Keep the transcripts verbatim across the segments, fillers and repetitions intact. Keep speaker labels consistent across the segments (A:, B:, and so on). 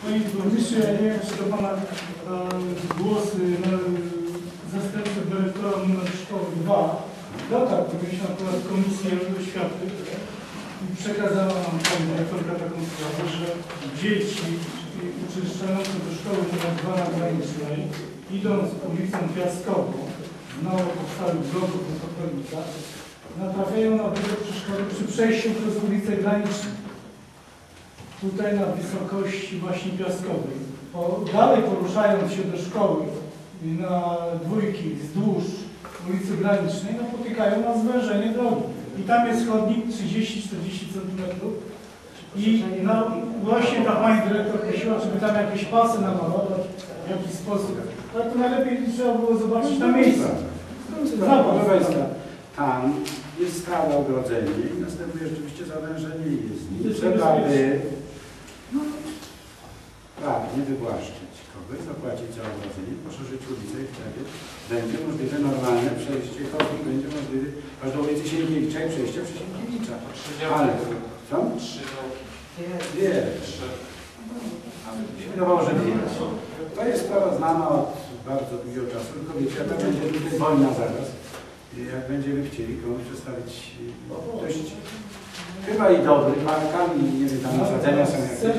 A: Panie Burmistrzu, ja nie wiem, czy to Pana głosy na zastępcę dyrektora numer szkoły dwa dotarł, bo mieliśmy akurat komisję oświaty i przekazała nam Pani dyrektorka taką sprawę, że dzieci uczęszczające do szkoły numer dwa na Granicznej, idąc ulicą Piaskową, w nowo powstałych bloków na Kopernika, natrafiają na duże przeszkody przy przejściu przez ulicę Graniczną. Tutaj na wysokości właśnie Piaskowej. Po, dalej poruszając się do szkoły na dwójki wzdłuż ulicy Granicznej, napotykają na zwężenie drogi. I tam jest chodnik trzydzieści do czterdziestu centymetrów. I no, właśnie ta pani dyrektor prosiła, żeby tam jakieś pasy namalować w jakiś sposób. Ale to najlepiej trzeba było zobaczyć na miejscu.
B: Proszę Państwa, tam jest stałe ogrodzenie i następuje rzeczywiście zawężenie jezdni. Trzeba by no, prawnie wywłaszczyć kogoś, zapłacić za ogrodzenie, poszerzyć ulicę i wtedy będzie możliwe normalne przejście, chodnik będzie możliwy aż do ulicy Sienkiewicza i przejście przez Sienkiewicza. Ale co?
C: Trzy działki.
B: Nie. Wydawało, że nie. To jest sprawa znana od bardzo długiego czasu, tylko wiecie, to będzie tutaj wojna zaraz. Jak będziemy chcieli komuś przedstawić dość chyba i dobry parkam i nie wiem, tam nasadzenia są jakieś.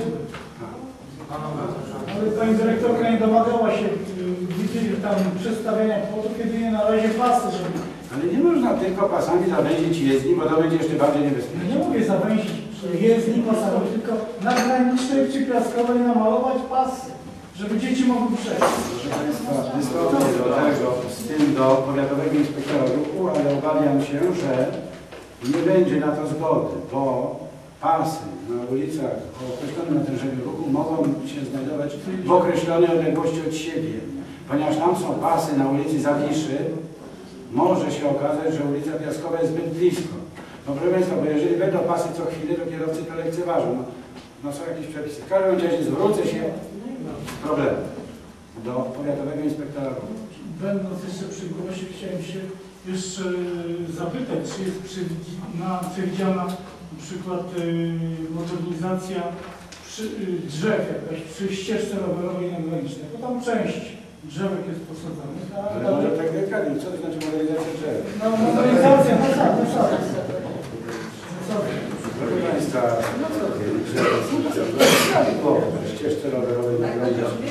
A: Ale pani dyrektorka nie domagała się widzieli tam przestawienia płotu, kiedy nie na razie pasy, żeby...
B: Ale nie można tylko pasami zawęzić jezdni, bo to będzie jeszcze bardziej niebezpieczne.
A: Nie mówię zawęzić jezdni pasami, tylko na Granicznej czy Piaskowej namalować pasy, żeby dzieci mogły przejść.
B: Proszę Państwa, wystąpię do tego, z tym do powiatowego inspektora ruchu, ale obawiam się, że nie będzie na to zgody, bo pasy na ulicach o określonym natężeniu ruchu mogą się znajdować w określonej odległości od siebie. Ponieważ tam są pasy na ulicy Zawiszy, może się okazać, że ulica Piaskowa jest zbyt blisko. No proszę Państwa, bo jeżeli będą pasy co chwilę, to kierowcy to lekceważą. No, no są jakieś przepisy. W każdym razie zwrócę się z problemem do powiatowego inspektora ruchu.
A: Będąc jeszcze przy głosie, chciałem się jeszcze zapytać, czy jest przewidziana na przykład yy, modernizacja przy, yy, drzew jakaś przy ścieżce rowerowej na Granicznej, bo tam część drzewek jest posadzonych.
B: Ale może tak dekadnie, co to znaczy modernizacja drzew?
A: No modernizacja, no tak, no tak.
B: Proszę Państwa, przy ścieżce rowerowej na Granicznej.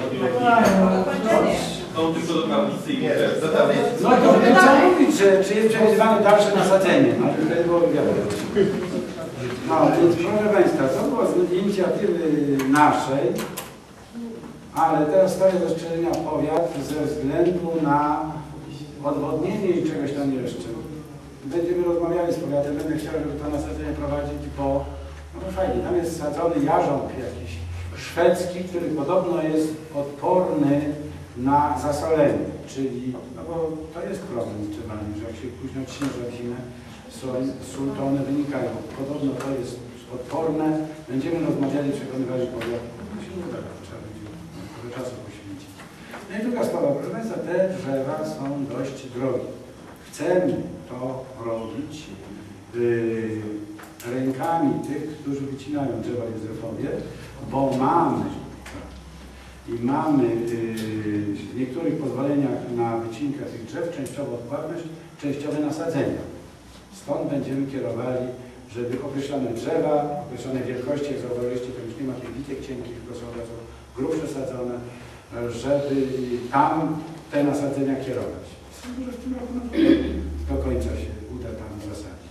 C: Są tylko do tablicy i
B: No to trzeba mówić, że czy jest przewidywane dalsze nasadzenie, no to wtedy było wiadomo. No więc proszę Państwa, to było z inicjatywy naszej, ale teraz stawię do strzelenia powiat ze względu na odwodnienie i czegoś tam jeszcze. Będziemy rozmawiali z powiatem, będę chciał, żeby to nasadzenie prowadzić, bo no fajnie, tam jest sadzony jarząb jakiś szwedzki, który podobno jest odporny na zasolenie, czyli, no bo to jest problem z drzewami, że jak się późno śnieży w zimę, sól, to one wynikają. Podobno to jest odporne. Będziemy rozmawiali, przekonywali powiat. To się uda, trzeba będzie trochę czasu poświęcić. No i druga sprawa, proszę Państwa, te drzewa są dość drogie. Chcemy to robić yy, rękami tych, którzy wycinają drzewa w Józefowie, bo mamy i mamy yy, w niektórych pozwoleniach na wycinkę tych drzew częściowo odpłatność, częściowe nasadzenia. Stąd będziemy kierowali, żeby określone drzewa, określone wielkości, jak zauważyliście, to już nie ma tych witek cienkich, tylko są od razu grubsze sadzone, żeby tam te nasadzenia kierować. Sądzę, że w tym roku do końca się uda tam zasadzić.